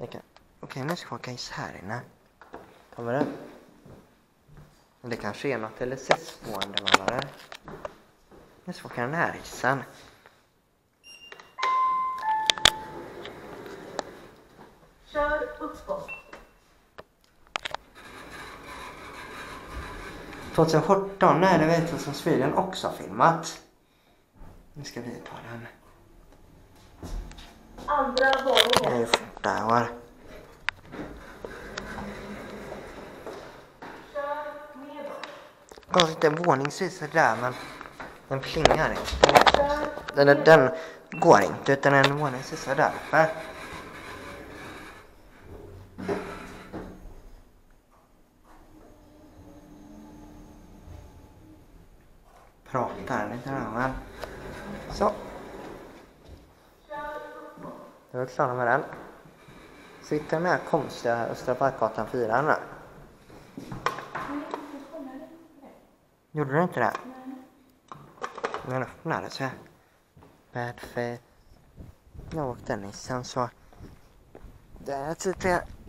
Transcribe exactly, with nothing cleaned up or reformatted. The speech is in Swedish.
Okej, okay, nu ska vi åka isär inne. Kommer det? Det kanske är något L S S-boende man har där. Nu ska vi åka den här hissen. Kör uppåt. tjugohundrasjutton är det vet som Sweden också har filmat. Nu ska vi ta den. Andra våningen. Det är fort där var. Kör nedåt. Ja, inte våningsvis där men den plingar inte. Kör Den, den, den går inte utan en våningsvis där uppe. Pratar lite där men. Så. Jag är klar med den. Sitter den här konstiga Östra Parkgatan fyra nu. Gjorde du inte det? Men öppnade sig. Bad faith. Jag åkte den i sen så. Det är typ det.